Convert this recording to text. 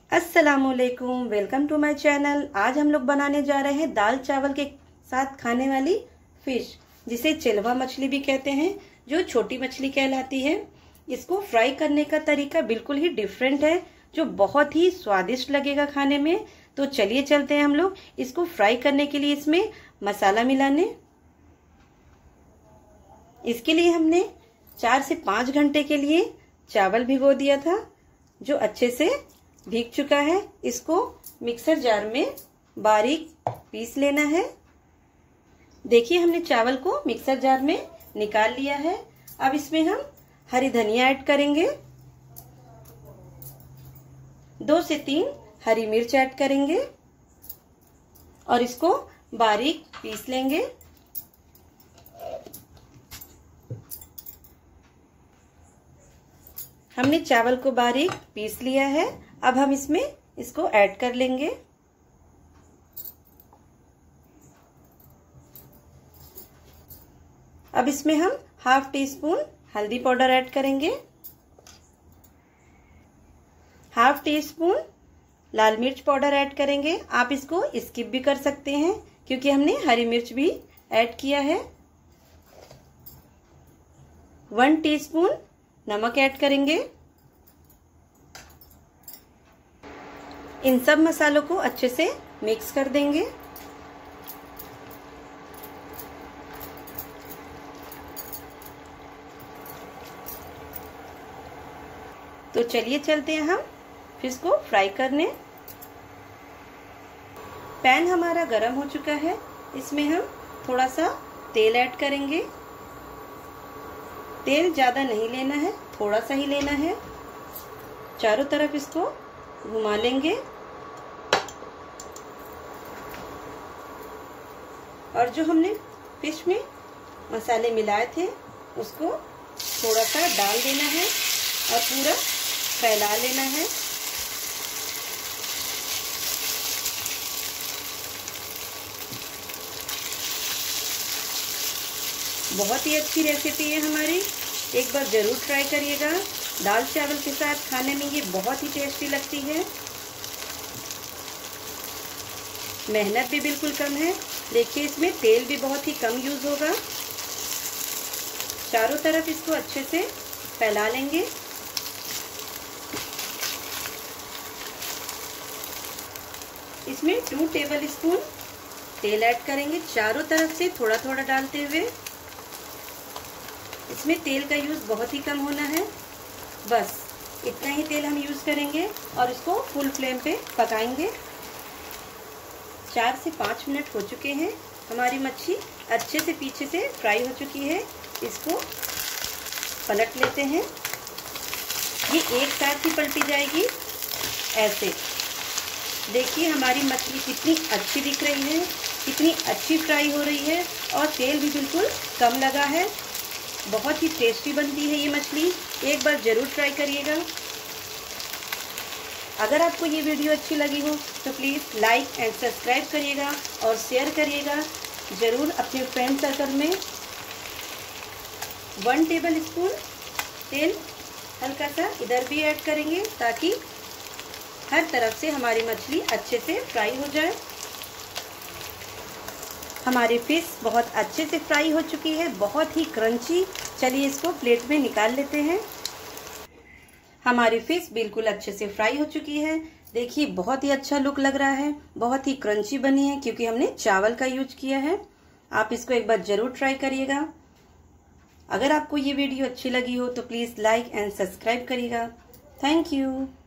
अस्सलामुअलैकुम, welcome to my channel. आज हम लोग बनाने जा रहे हैं दाल चावल के साथ खाने वाली फिश, जिसे चिलवा मछली भी कहते हैं, जो छोटी मछली कहलाती है। इसको फ्राई करने का तरीका बिल्कुल ही डिफरेंट है, जो बहुत ही स्वादिष्ट लगेगा खाने में। तो चलिए चलते हैं हम लोग इसको फ्राई करने के लिए इसमें मसाला मिलाने। इसके लिए हमने 4 से 5 घंटे के लिए चावल भिगो दिया था, जो अच्छे से भीग चुका है। इसको मिक्सर जार में बारीक पीस लेना है। देखिए, हमने चावल को मिक्सर जार में निकाल लिया है। अब इसमें हम हरी धनिया ऐड करेंगे, 2 से 3 हरी मिर्च ऐड करेंगे और इसको बारीक पीस लेंगे। हमने चावल को बारीक पीस लिया है। अब हम इसमें इसको ऐड कर लेंगे। अब इसमें हम ½ टीस्पून हल्दी पाउडर ऐड करेंगे, ½ टीस्पून लाल मिर्च पाउडर ऐड करेंगे। आप इसको स्किप भी कर सकते हैं, क्योंकि हमने हरी मिर्च भी ऐड किया है। 1 टीस्पून नमक ऐड करेंगे। इन सब मसालों को अच्छे से मिक्स कर देंगे। तो चलिए चलते हैं हम फिश को फ्राई करने। पैन हमारा गरम हो चुका है। इसमें हम थोड़ा सा तेल ऐड करेंगे। तेल ज्यादा नहीं लेना है, थोड़ा सा ही लेना है। चारों तरफ इसको घुमा लेंगे और जो हमने फिश में मसाले मिलाए थे उसको थोड़ा सा डाल देना है और पूरा फैला लेना है। बहुत ही अच्छी रेसिपी है हमारी, एक बार जरूर ट्राई करिएगा। दाल चावल के साथ खाने में ये बहुत ही टेस्टी लगती है। मेहनत भी बिल्कुल कम है। देखिए, इसमें तेल भी बहुत ही कम यूज होगा। चारों तरफ इसको अच्छे से फैला लेंगे। इसमें 2 टेबल स्पून तेल ऐड करेंगे, चारों तरफ से थोड़ा थोड़ा डालते हुए। इसमें तेल का यूज बहुत ही कम होना है, बस इतना ही तेल हम यूज करेंगे और इसको फुल फ्लेम पे पकाएंगे। 4 से 5 मिनट हो चुके हैं। हमारी मच्छी अच्छे से पीछे से फ्राई हो चुकी है। इसको पलट लेते हैं। ये एक साथ ही पलटी जाएगी ऐसे। देखिए, हमारी मछली कितनी अच्छी दिख रही है, कितनी अच्छी फ्राई हो रही है और तेल भी बिल्कुल कम लगा है। बहुत ही टेस्टी बनती है ये मछली, एक बार जरूर ट्राई करिएगा। अगर आपको ये वीडियो अच्छी लगी हो तो प्लीज़ लाइक एंड सब्सक्राइब करिएगा और शेयर करिएगा ज़रूर अपने फ्रेंड सर्कल में। 1 टेबल स्पून तेल हल्का सा इधर भी ऐड करेंगे, ताकि हर तरफ से हमारी मछली अच्छे से फ्राई हो जाए। हमारी फिश बहुत अच्छे से फ्राई हो चुकी है, बहुत ही क्रंची। चलिए इसको प्लेट में निकाल लेते हैं। हमारी फिश बिल्कुल अच्छे से फ्राई हो चुकी है। देखिए, बहुत ही अच्छा लुक लग रहा है, बहुत ही क्रंची बनी है, क्योंकि हमने चावल का यूज किया है। आप इसको एक बार जरूर ट्राई करिएगा। अगर आपको ये वीडियो अच्छी लगी हो तो प्लीज लाइक एंड सब्सक्राइब करिएगा। Thank you.